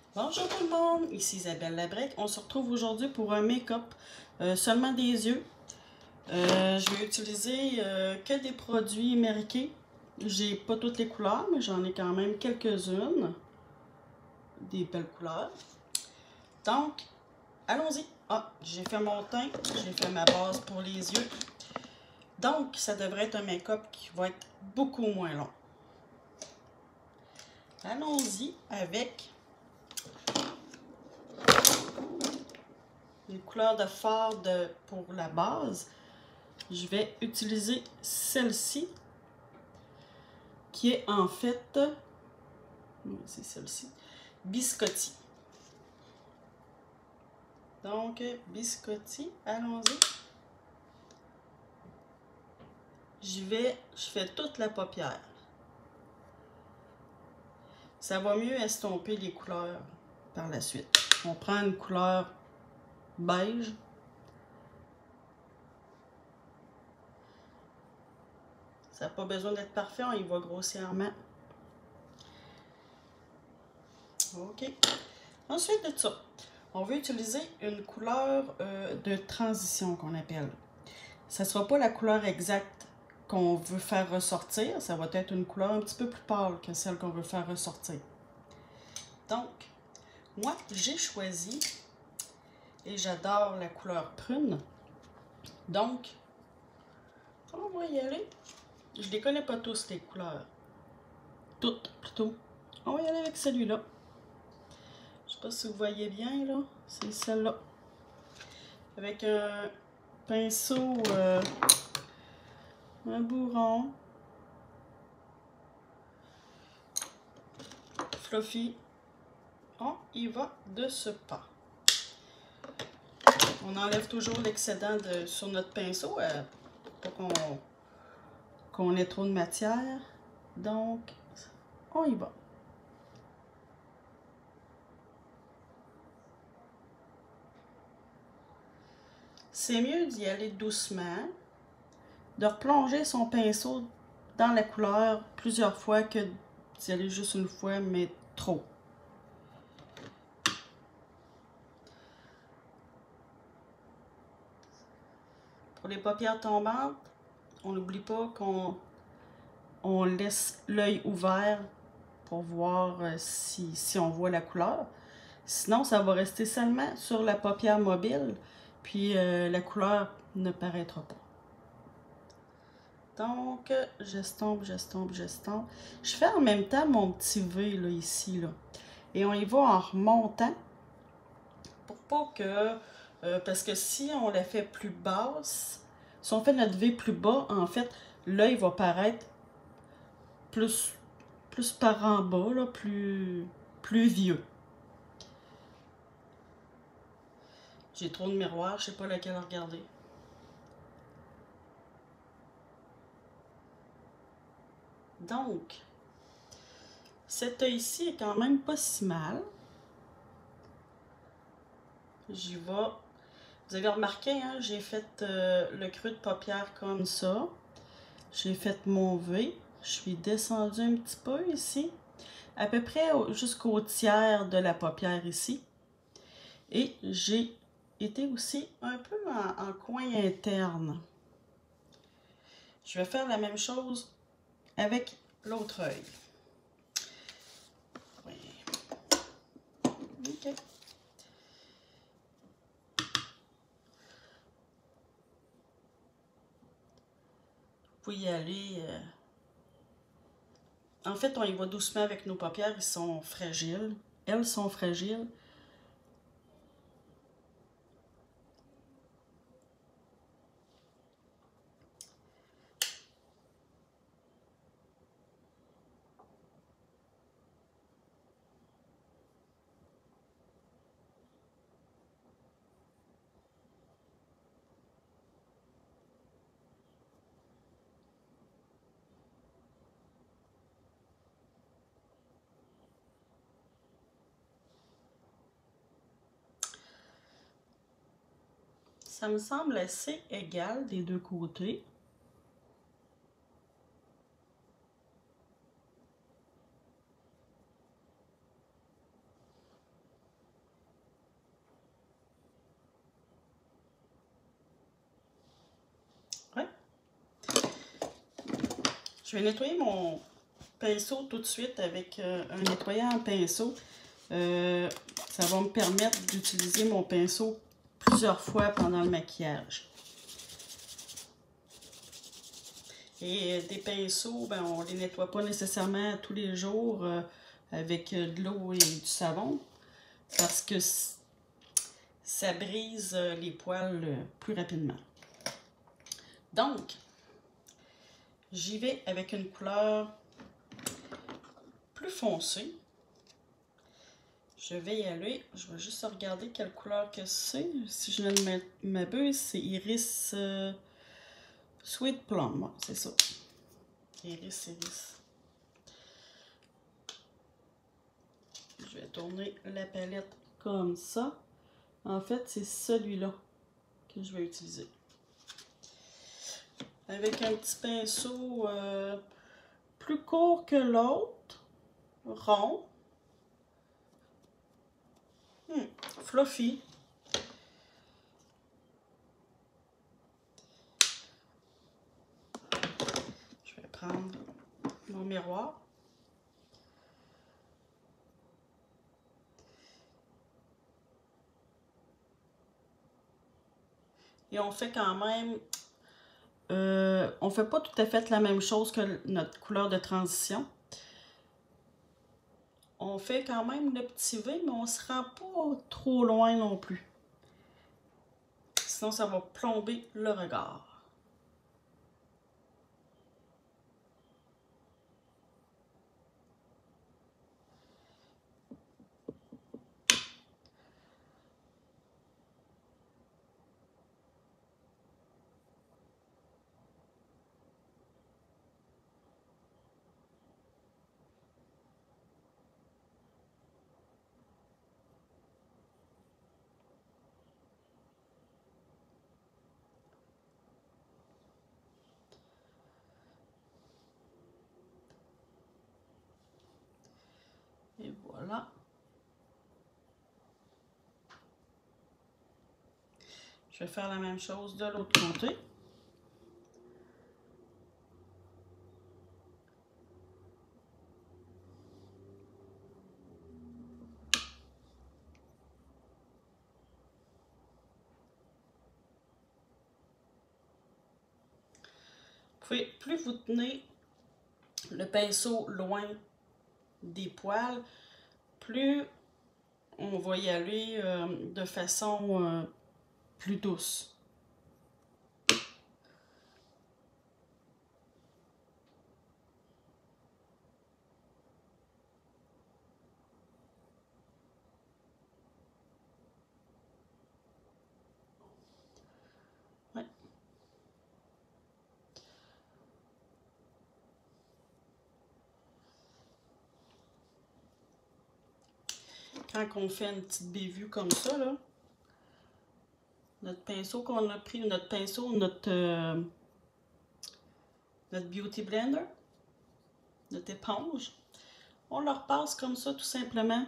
Bonjour tout le monde, ici Isabelle Labrec. On se retrouve aujourd'hui pour un make-up seulement des yeux. Je vais utiliser que des produits Mary-Kay. J'ai pas toutes les couleurs, mais j'en ai quand même quelques-unes. Des belles couleurs. Donc, allons-y. Ah, j'ai fait mon teint, j'ai fait ma base pour les yeux. Donc, ça devrait être un make-up qui va être beaucoup moins long. Allons-y avec les couleurs de fard pour la base. Je vais utiliser celle-ci, qui est en fait, c'est celle-ci, Biscotti. Donc, Biscotti, allons-y. Je fais toute la paupière. Ça va mieux estomper les couleurs par la suite. On prend une couleur beige. Ça n'a pas besoin d'être parfait, on y va grossièrement. OK. Ensuite de ça, on veut utiliser une couleur de transition qu'on appelle. Ça ne sera pas la couleur exacte qu'on veut faire ressortir. Ça va être une couleur un petit peu plus pâle que celle qu'on veut faire ressortir. Donc, moi, j'ai choisi, et j'adore la couleur prune. Donc, on va y aller. Je ne les connais pas tous, les couleurs. Toutes, plutôt. On va y aller avec celui-là. Je ne sais pas si vous voyez bien, là. C'est celle-là. Avec un pinceau, un bourron. Fluffy. On y va de ce pas. On enlève toujours l'excédent sur notre pinceau pour qu'on ait trop de matière. Donc, on y va. C'est mieux d'y aller doucement, de replonger son pinceau dans la couleur plusieurs fois que d'y aller juste une fois, mais trop. Pour les paupières tombantes, on n'oublie pas qu'on laisse l'œil ouvert pour voir si on voit la couleur. Sinon, ça va rester seulement sur la paupière mobile, puis la couleur ne paraîtra pas. Donc, j'estompe, j'estompe, j'estompe. Je fais en même temps mon petit V, là, ici, là. Et on y va en remontant pour pas que... parce que si on la fait plus basse, si on fait notre V plus bas, en fait, l'œil va paraître plus par en bas, là, plus vieux. J'ai trop de miroirs, je sais pas laquelle regarder. Donc, cet œil-ci est quand même pas si mal. J'y vais. Vous avez remarqué, hein, j'ai fait le creux de paupière comme ça. J'ai fait mon V. Je suis descendue un petit peu ici. À peu près jusqu'au tiers de la paupière ici. Et j'ai été aussi un peu en coin interne. Je vais faire la même chose avec l'autre œil. Oui. OK. Vous pouvez y aller. En fait, on y va doucement avec nos paupières. Ils sont fragiles. Elles sont fragiles. Ça me semble assez égal des deux côtés. Je vais nettoyer mon pinceau tout de suite avec un nettoyant pinceau. Ça va me permettre d'utiliser mon pinceau plusieurs fois pendant le maquillage. Et des pinceaux, ben, on ne les nettoie pas nécessairement tous les jours avec de l'eau et du savon parce que ça brise les poils plus rapidement. Donc, j'y vais avec une couleur plus foncée. Je vais y aller. Je vais juste regarder quelle couleur que c'est. Si je ne m'abuse, c'est Iris Sweet Plum. Ouais, c'est ça. Iris. Je vais tourner la palette comme ça. En fait, c'est celui-là que je vais utiliser. Avec un petit pinceau plus court que l'autre, rond, fluffy. Je vais prendre mon miroir. Et on fait quand même, on fait pas tout à fait la même chose que notre couleur de transition. On fait quand même le petit V, mais on ne se rend pas trop loin non plus. Sinon, ça va plomber le regard. Et voilà. Je vais faire la même chose de l'autre côté. Plus vous tenez le pinceau loin des poils, plus on va y aller de façon plus douce. Ouais. Quand on fait une petite bévue comme ça, là, notre pinceau qu'on a pris, notre pinceau, notre Beauty Blender, notre éponge, on le repasse comme ça tout simplement.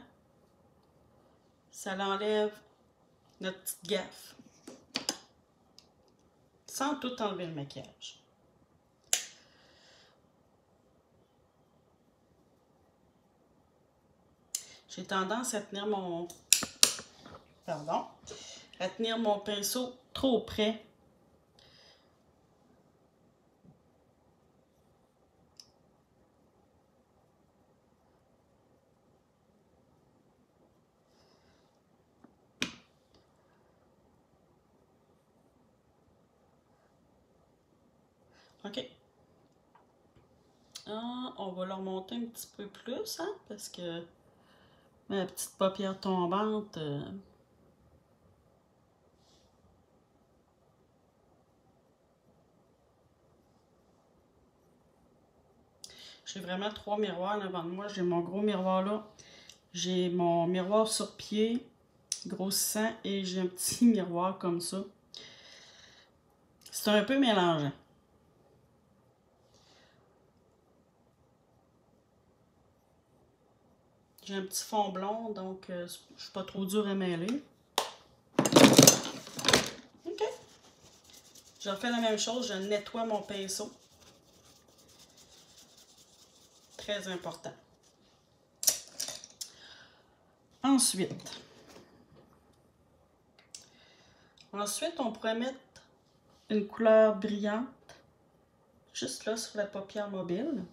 Ça l'enlève notre petite gaffe. Sans tout enlever le maquillage. J'ai tendance à tenir mon... Pardon. À tenir mon pinceau trop près. OK. Ah, on va le remonter un petit peu plus, hein, parce que ma petite paupière tombante... J'ai vraiment 3 miroirs devant moi. J'ai mon gros miroir là. J'ai mon miroir sur pied, grossissant, et j'ai un petit miroir comme ça. C'est un peu mélangeant. J'ai un petit fond blond, donc je suis pas trop dure à mêler. OK. Je refais la même chose, je nettoie mon pinceau. Très important. Ensuite, on pourrait mettre une couleur brillante juste là sur la paupière mobile.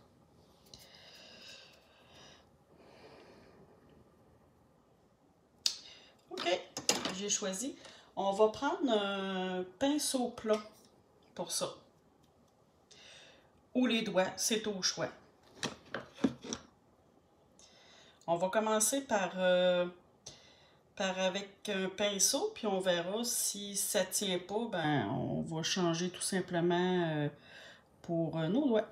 OK, j'ai choisi. On va prendre un pinceau plat pour ça. Ou les doigts, c'est au choix. On va commencer par avec un pinceau, puis on verra si ça ne tient pas, ben on va changer tout simplement pour nos doigts.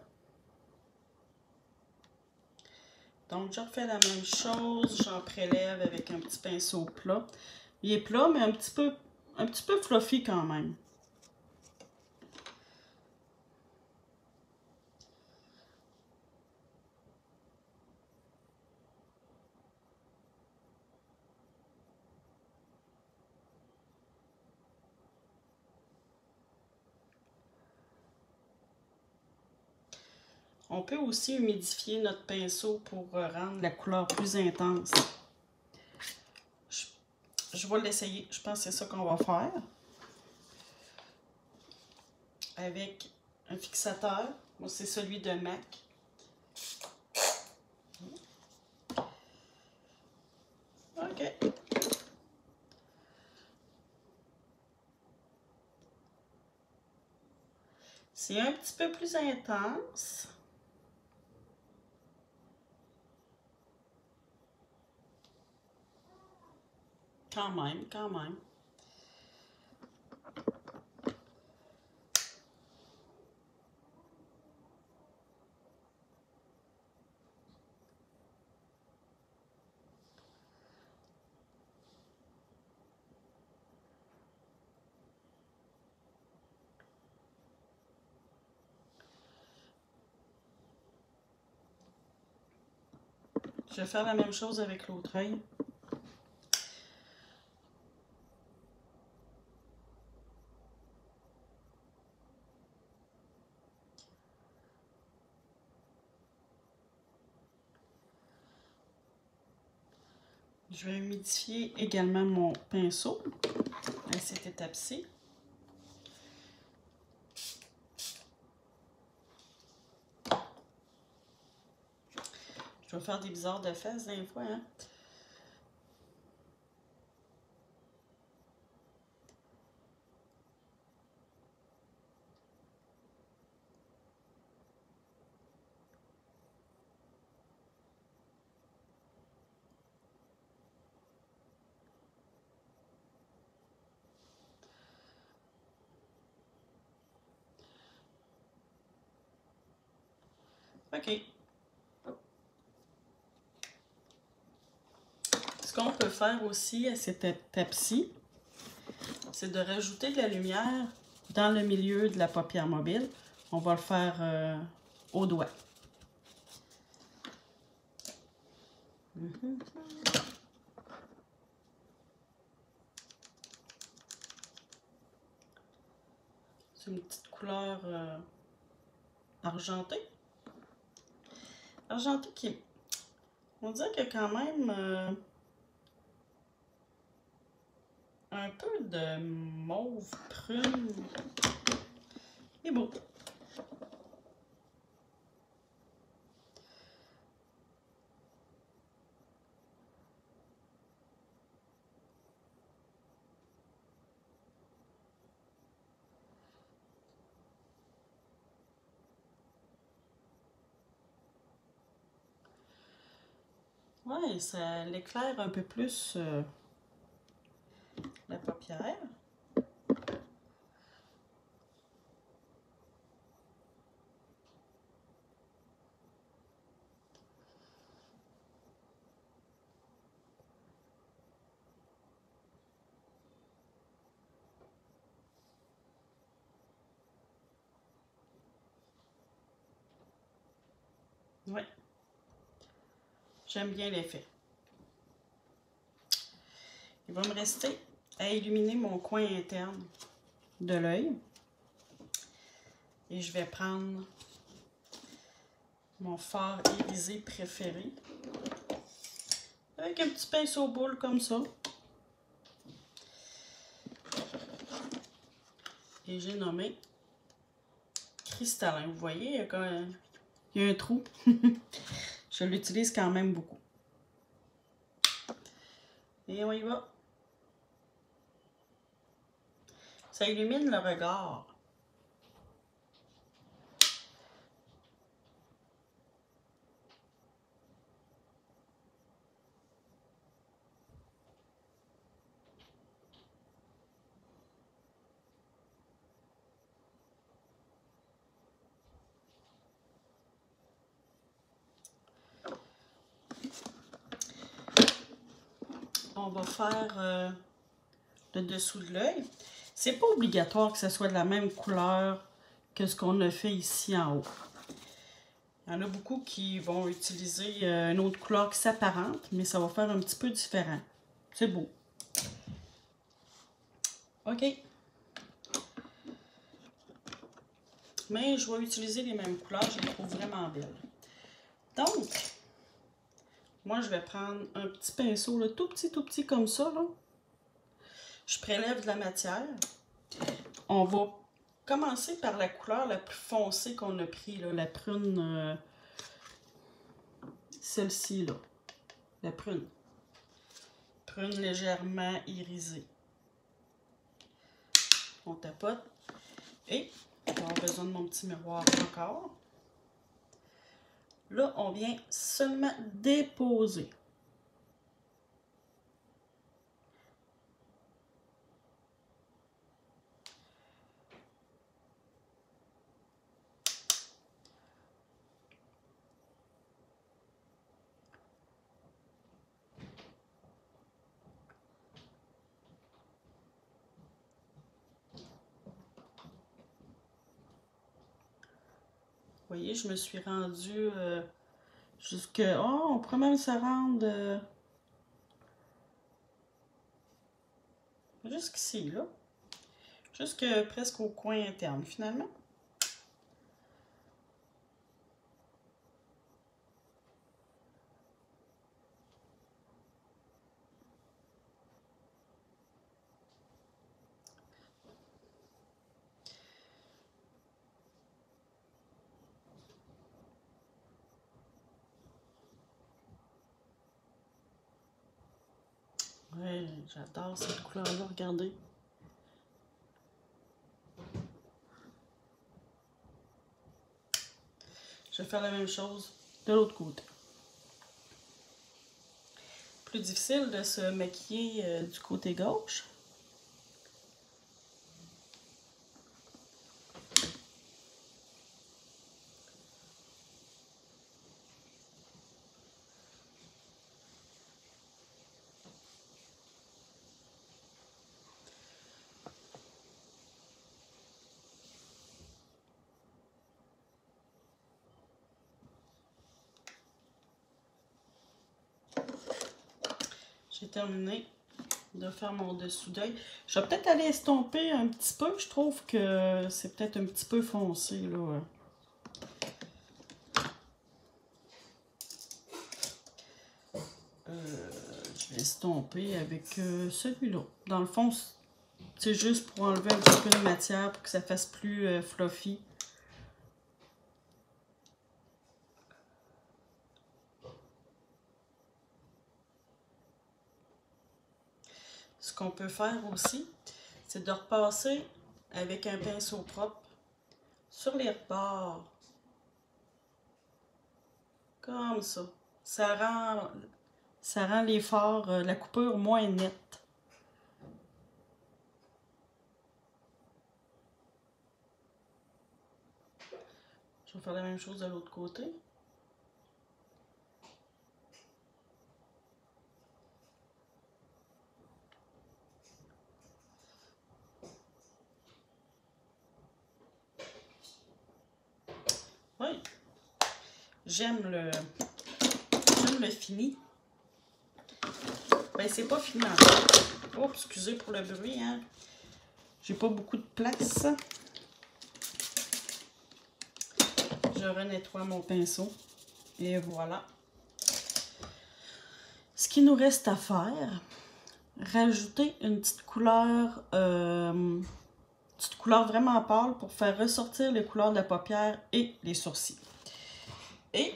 Donc, je refais la même chose, j'en prélève avec un petit pinceau plat. Il est plat, mais un petit peu fluffy quand même. On peut aussi humidifier notre pinceau pour rendre la couleur plus intense. Je vais l'essayer. Je pense que c'est ça qu'on va faire. Avec un fixateur. Moi, c'est celui de MAC. OK. C'est un petit peu plus intense. Quand même, quand même. Je vais faire la même chose avec l'autre œil. Je vais humidifier également mon pinceau à cette étape-ci. Je vais faire des bizarres de fesses des fois, hein? OK. Ce qu'on peut faire aussi à cette étape-ci, c'est de rajouter de la lumière dans le milieu de la paupière mobile. On va le faire au doigt. C'est une petite couleur argentée. Argentée qui est... On dirait qu'il y a quand même un peu de mauve prune. Il est beau. Ouais, ça l'éclaire un peu plus la paupière. Ouais. J'aime bien l'effet. Il va me rester à illuminer mon coin interne de l'œil. Et je vais prendre Mon fard irisé préféré. Avec un petit pinceau boule comme ça. Et j'ai nommé cristallin. Vous voyez, il y a un trou. Je l'utilise quand même beaucoup. Et on y va. Ça illumine le regard. On va faire le dessous de l'œil. C'est pas obligatoire que ce soit de la même couleur que ce qu'on a fait ici en haut. Il y en a beaucoup qui vont utiliser une autre couleur qui s'apparente, mais ça va faire un petit peu différent. C'est beau. OK. Mais je vais utiliser les mêmes couleurs, je les trouve vraiment belles. Donc, moi je vais prendre un petit pinceau, là, tout petit comme ça, là. Je prélève de la matière. On va commencer par la couleur la plus foncée qu'on a pris, là, la prune, celle-ci, là, la prune. Prune légèrement irisée. On tapote. Et on va avoir besoin de mon petit miroir encore. Là, on vient seulement déposer. Vous voyez, je me suis rendue jusque... Oh, on pourrait même se rendre jusqu'ici, là. Jusque presque au coin interne, finalement. Ouais, j'adore cette couleur-là, regardez. Je vais faire la même chose de l'autre côté. Plus difficile de se maquiller du côté gauche. J'ai terminé de faire mon dessous d'œil. Je vais peut-être aller estomper un petit peu. Je trouve que c'est peut-être un petit peu foncé, là. Je vais estomper avec celui-là. Dans le fond, c'est juste pour enlever un petit peu de matière pour que ça fasse plus fluffy. Ce qu'on peut faire aussi, c'est de repasser avec un pinceau propre sur les bords. Comme ça. Ça rend les fards, la coupure moins nette. Je vais faire la même chose de l'autre côté. Oui, j'aime le fini. Ben, c'est pas fini encore. Oh, excusez pour le bruit, hein. J'ai pas beaucoup de place. Je renettoie mon pinceau. Et voilà. Ce qu'il nous reste à faire, rajouter une petite couleur vraiment pâle pour faire ressortir les couleurs de la paupière et les sourcils. Et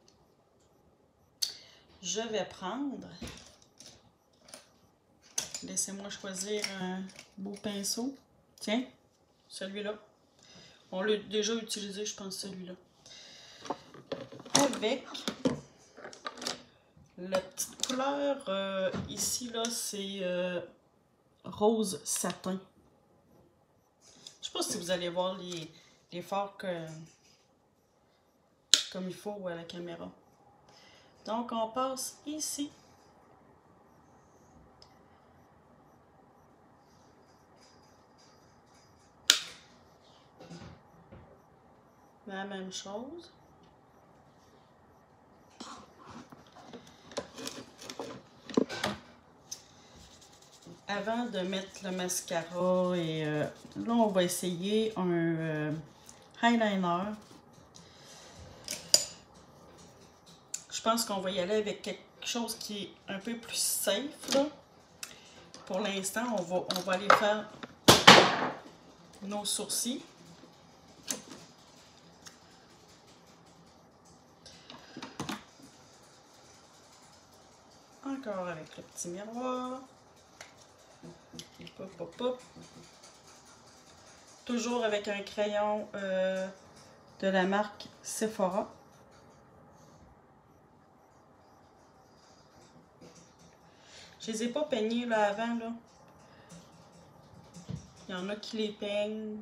je vais prendre, laissez-moi choisir un beau pinceau. Tiens, celui-là. On l'a déjà utilisé, je pense, celui-là. Avec la petite couleur, ici, là, c'est rose satin. Je sais pas si vous allez voir les fards comme il faut à la caméra. Donc, on passe ici. La même chose. Avant de mettre le mascara, et là, on va essayer un eyeliner. Je pense qu'on va y aller avec quelque chose qui est un peu plus safe, là. Pour l'instant, on va aller faire nos sourcils. Encore avec le petit miroir. Hop, hop, hop. Toujours avec un crayon de la marque Sephora. Je les ai pas peignés là avant, là. Il y en a qui les peignent.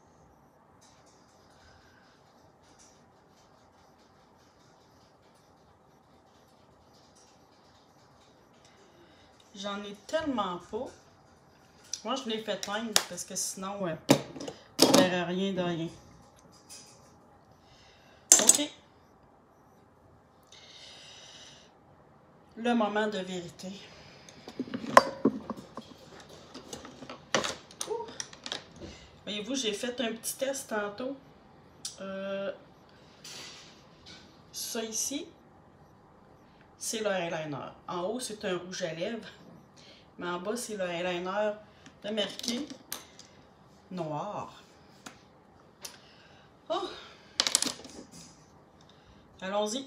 J'en ai tellement pas. Moi, je l'ai fait peindre parce que sinon, on ne verrait rien de rien. OK. Le moment de vérité. Voyez-vous, j'ai fait un petit test tantôt. Ça ici, c'est le eyeliner. En haut, c'est un rouge à lèvres. Mais en bas, c'est le eyeliner américain noir. Oh! Allons-y.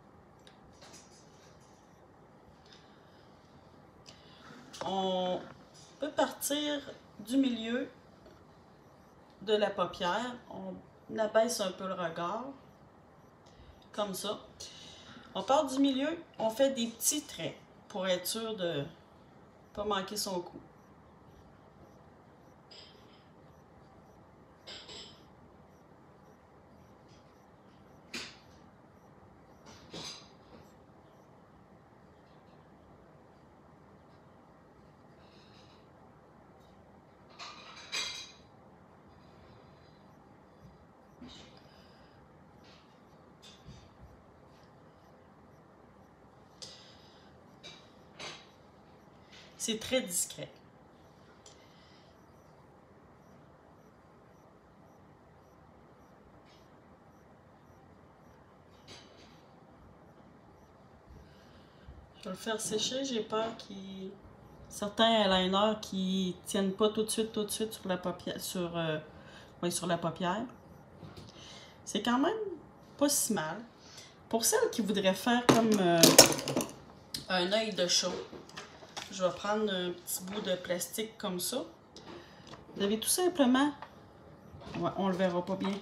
On peut partir du milieu de la paupière. On abaisse un peu le regard. Comme ça. On part du milieu, on fait des petits traits pour être sûr de ne pas manquer son coup. C'est très discret. Je vais le faire sécher, j'ai peur qu'il... Certains eyeliners qui tiennent pas tout de suite sur la paupière, sur la paupière. C'est quand même pas si mal. Pour celles qui voudraient faire comme un œil de chat, je vais prendre un petit bout de plastique comme ça. Vous avez tout simplement... Ouais, on le verra pas bien.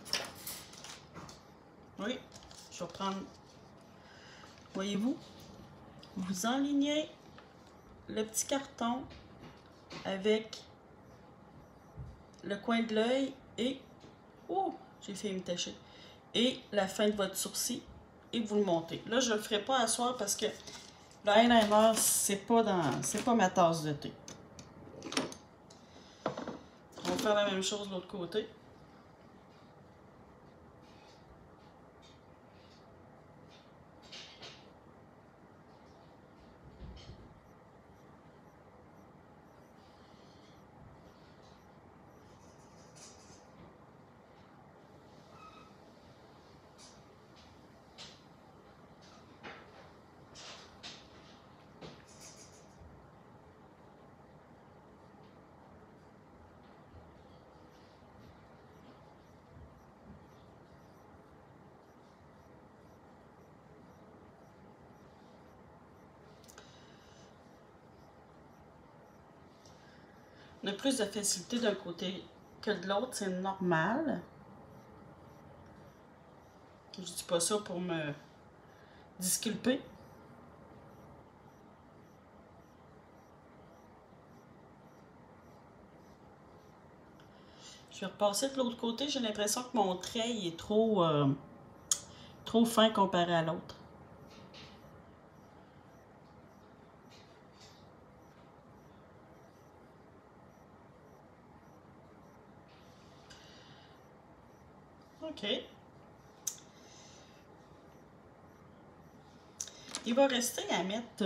Oui, je vais prendre... Voyez-vous? Vous enlignez le petit carton avec le coin de l'œil et... Oh! J'ai fait me tacher. Et la fin de votre sourcil et vous le montez. Là, je ne le ferai pas à soir parce que le eyeliner, c'est pas ma tasse de thé. On va faire la même chose de l'autre côté. On a plus de facilité d'un côté que de l'autre, c'est normal. Je dis pas ça pour me disculper. Je vais repasser de l'autre côté. J'ai l'impression que mon trait il est trop fin comparé à l'autre. OK. Il va rester à mettre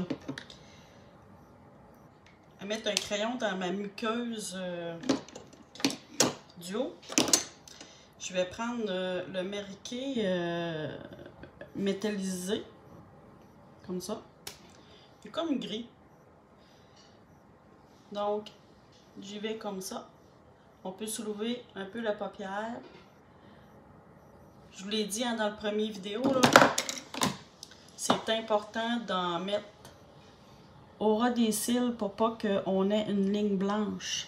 un crayon dans ma muqueuse du haut. Je vais prendre le Mary-Kay métallisé, comme ça. Il est comme gris. Donc, j'y vais comme ça. On peut soulever un peu la paupière. Je vous l'ai dit hein, dans le premier vidéo, là, c'est important d'en mettre au ras des cils pour pas qu'on ait une ligne blanche.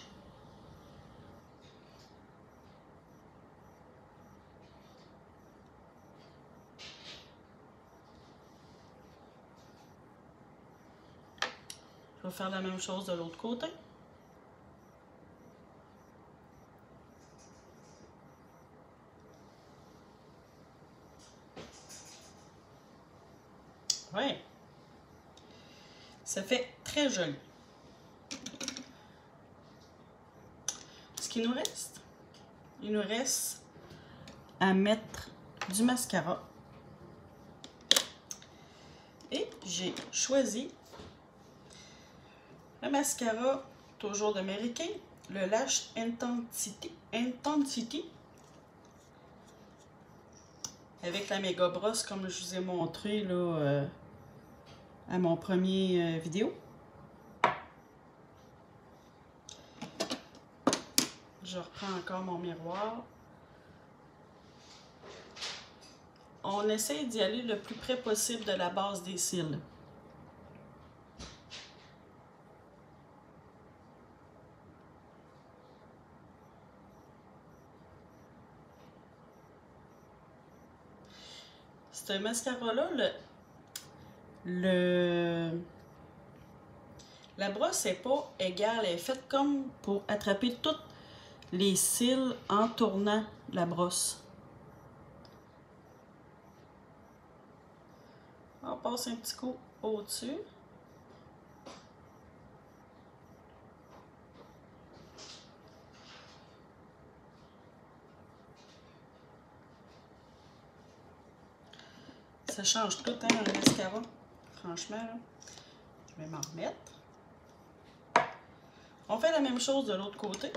Je vais faire la même chose de l'autre côté. Ouais. Ça fait très joli. Ce qu'il nous reste, il nous reste à mettre du mascara. Et j'ai choisi le mascara, toujours de Mary-Kay, le Lash Intensity, avec la méga brosse comme je vous ai montré là, à mon premier vidéo. Je reprends encore mon miroir. On essaie d'y aller le plus près possible de la base des cils. Ce mascara-là, la brosse n'est pas égale. Elle est faite comme pour attraper toutes les cils en tournant la brosse. On passe un petit coup au-dessus. Ça change tout le temps un mascara. Franchement, là, je vais m'en remettre. On fait la même chose de l'autre côté.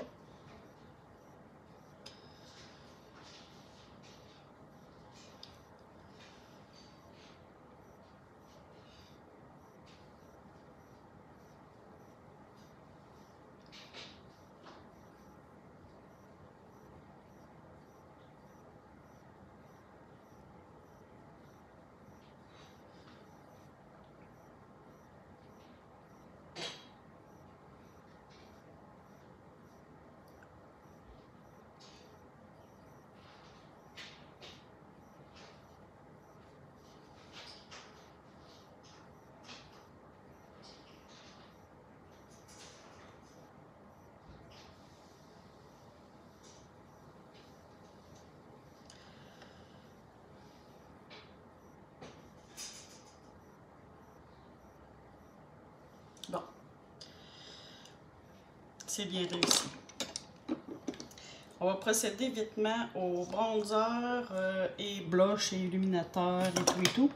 Bon, c'est bien réussi. On va procéder vitement au bronzer et blush et illuminateur et tout et tout.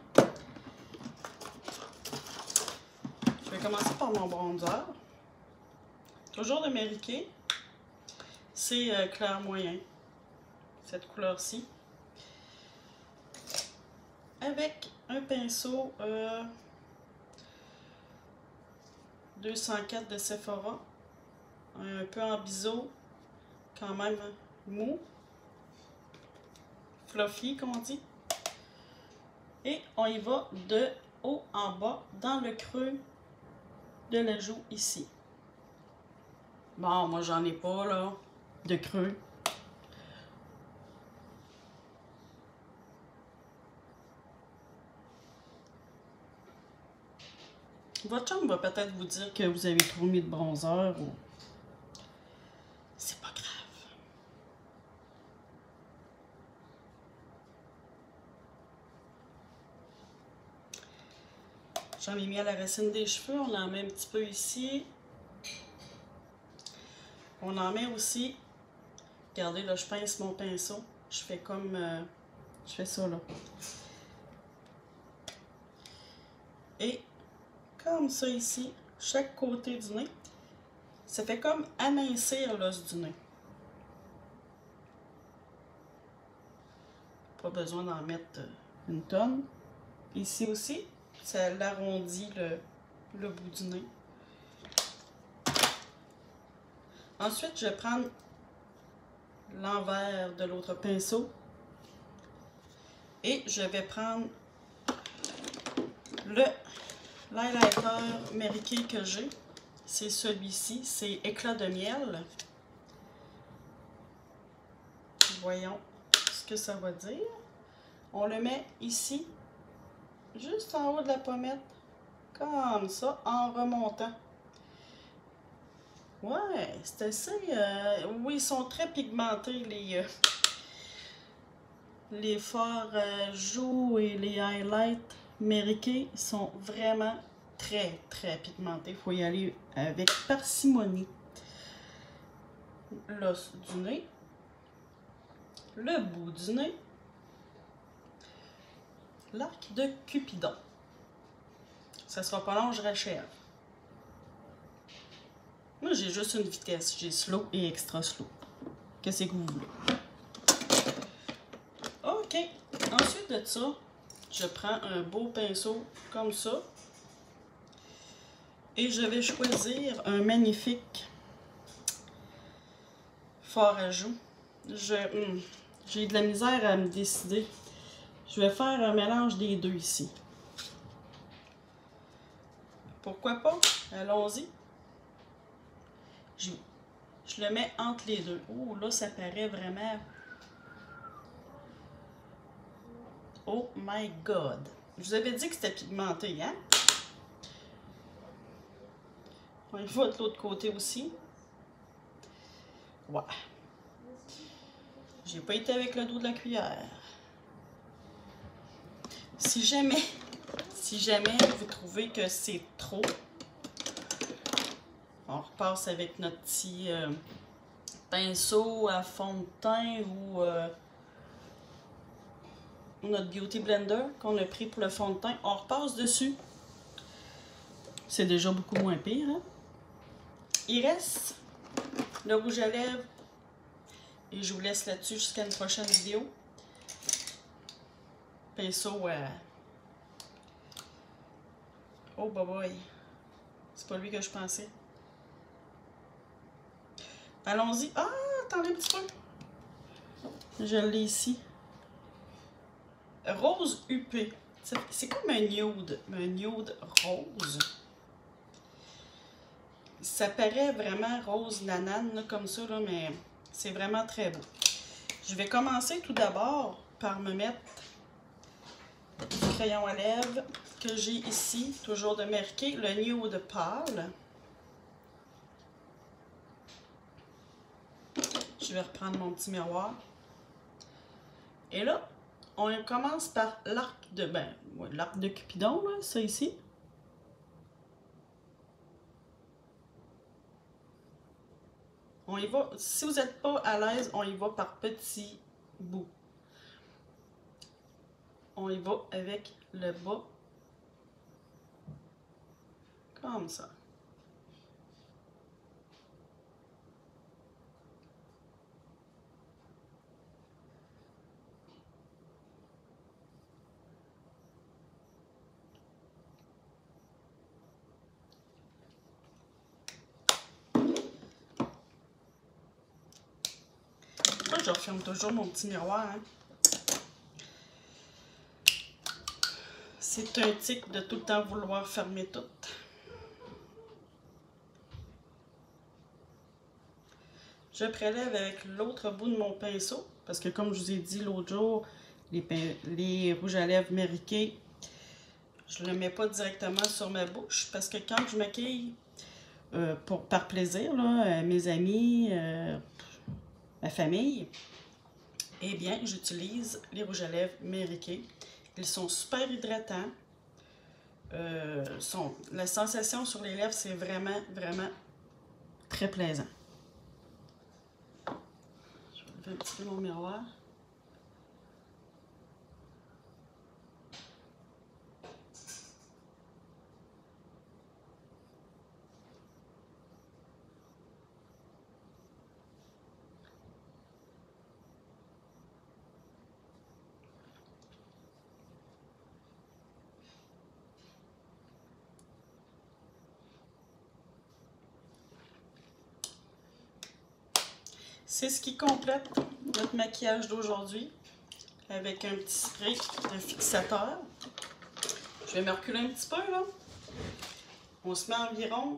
Je vais commencer par mon bronzer. Toujours de Mary-Kay. C'est clair moyen, cette couleur-ci. Avec un pinceau 204 de Sephora. Un peu en biseau, quand même mou. Fluffy, comme on dit. Et on y va de haut en bas, dans le creux de la joue ici. Bon, moi, j'en ai pas, là, de creux. Votre chum va peut-être vous dire que vous avez trop mis de bronzer ou... C'est pas grave. J'en ai mis à la racine des cheveux. On en met un petit peu ici. On en met aussi... Regardez, là, je pince mon pinceau. Je fais comme... je fais ça, là. Et comme ça ici, chaque côté du nez. Ça fait comme amincir l'os du nez. Pas besoin d'en mettre une tonne. Ici aussi, ça l'arrondit le bout du nez. Ensuite, je vais prendre l'envers de l'autre pinceau et je vais prendre l'highlighter Mary Kay que j'ai. C'est celui-ci, c'est Éclat de miel. Voyons ce que ça va dire. On le met ici, juste en haut de la pommette, comme ça, en remontant. Ouais, c'est assez... oui, ils sont très pigmentés, les fards joues et les highlights Mary Kay sont vraiment très, très pigmentés. Il faut y aller avec parcimonie. L'os du nez, le bout du nez, l'arc de Cupidon. Ça sera pas long, je rachève. Moi, j'ai juste une vitesse. J'ai slow et extra slow. Qu'est-ce que vous voulez? OK. Ensuite de ça, je prends un beau pinceau comme ça. Et je vais choisir un magnifique fard à joues. J'ai de la misère à me décider. Je vais faire un mélange des deux ici. Pourquoi pas? Allons-y. Je le mets entre les deux. Oh, là, ça paraît vraiment... Oh my God! Je vous avais dit que c'était pigmenté, hein? On y va de l'autre côté aussi. Ouais. J'ai pas été avec le dos de la cuillère. Si jamais vous trouvez que c'est trop, on repasse avec notre petit pinceau à fond de teint ou notre Beauty Blender qu'on a pris pour le fond de teint. On repasse dessus. C'est déjà beaucoup moins pire, hein? Il reste le rouge à lèvres. Et je vous laisse là-dessus jusqu'à une prochaine vidéo. Pinceau oh boy. C'est pas lui que je pensais. Allons-y. Ah, attendez un petit peu. Je l'ai ici. Rose huppé. C'est comme un nude rose. Ça paraît vraiment rose nanane, là, comme ça, là, mais c'est vraiment très beau. Je vais commencer tout d'abord par me mettre du crayon à lèvres que j'ai ici, toujours de Mary Kay, le nude pâle. Je vais reprendre mon petit miroir. Et là, on commence par l'arc de... l'arc de Cupidon, là, ça ici. On y va... Si vous n'êtes pas à l'aise, on y va par petits bouts. On y va avec le bas. Comme ça. Moi, je referme toujours mon petit miroir, hein. C'est un tic de tout le temps vouloir fermer tout. Je prélève avec l'autre bout de mon pinceau, parce que comme je vous ai dit l'autre jour, les rouges à lèvres Mary Kay, je ne le mets pas directement sur ma bouche, parce que quand je maquille, par plaisir, là, mes amis, ma famille, eh bien, j'utilise les rouges à lèvres Mary Kay. Ils sont super hydratants. La sensation sur les lèvres, c'est vraiment, vraiment très plaisant. Je vais lever un petit peu mon miroir. C'est ce qui complète notre maquillage d'aujourd'hui avec un petit spray, un fixateur. Je vais me reculer un petit peu là. On se met environ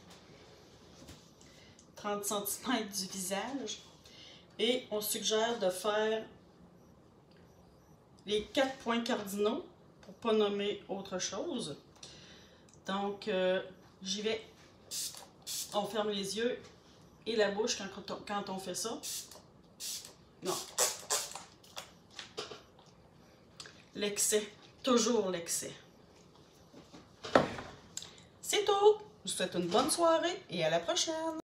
30 cm du visage et on suggère de faire les 4 points cardinaux pour ne pas nommer autre chose. Donc j'y vais. On ferme les yeux et la bouche quand on fait ça. Non. L'excès. Toujours l'excès. C'est tout. Je vous souhaite une bonne soirée et à la prochaine.